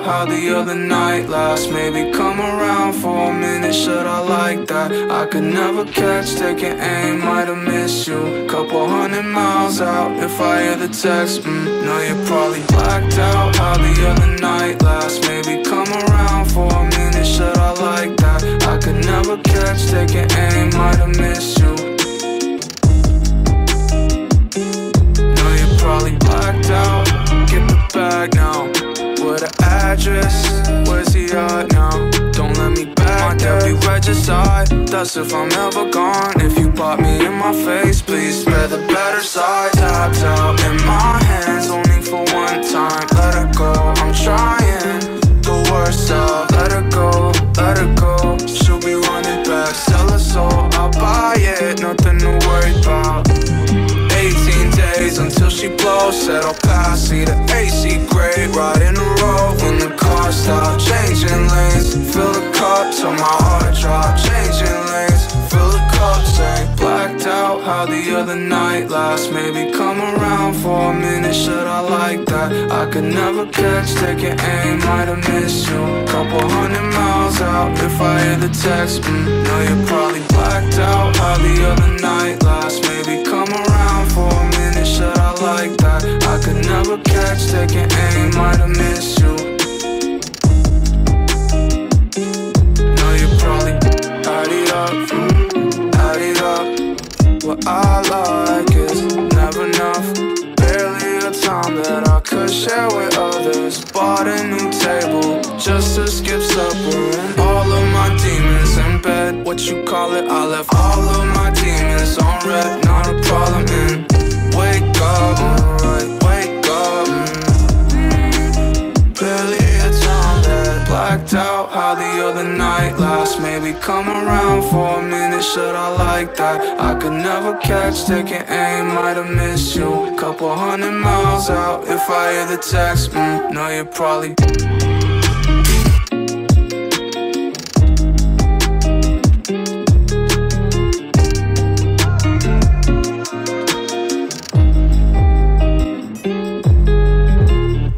how the other night lasts. Maybe come around for a minute, should I like that? I could never catch, taking aim, might have missed you. Couple 100 miles out, if I hear the text, no, you're probably blacked out. How the other night lasts. Maybe come around for a minute, should I like that? I could never catch, taking aim, might have missed you. No, you're probably blacked out. Get the bag now. What the address? Where's he at now? Don't let me back there. Be regicide. That's if I'm ever gone. If you pop me in my face, please spare the better side. Tapped out in my hands, only for one time. Let her go, I'm trying. The worst of, let her go, let her go. She'll be running back, sell her soul, I'll buy it, nothing to worry about. 18 days until she blows, said I'll pass, see the AC gray, right in a row. When the car stops, changing lanes, fill the cup till my heart drops. Changing lanes, fill the cup, say blacked out. How the other night lasts. Maybe come around for a minute, should I like that? I could never catch, taking aim, might have missed you. Couple 100 miles out, if I hear the text, no, you're probably blacked out. How the other night lasts. Maybe come around for a minute, should I like that? I could never catch, taking aim, might have missed you. No, you probably add it up, add it up. What I like is never enough. Barely a time that I could share with others. Bought a new table just to skip supper. And all of my demons in bed, what you call it? I left all of my demons on red, not a problem. And wake up, alright, wake up. Barely a time that blacked out. How the other night lasts. Maybe come around for a minute, should I like that? I could never catch, taking aim, might have missed you. Couple 100 miles out, if I hear the text, no, you're probably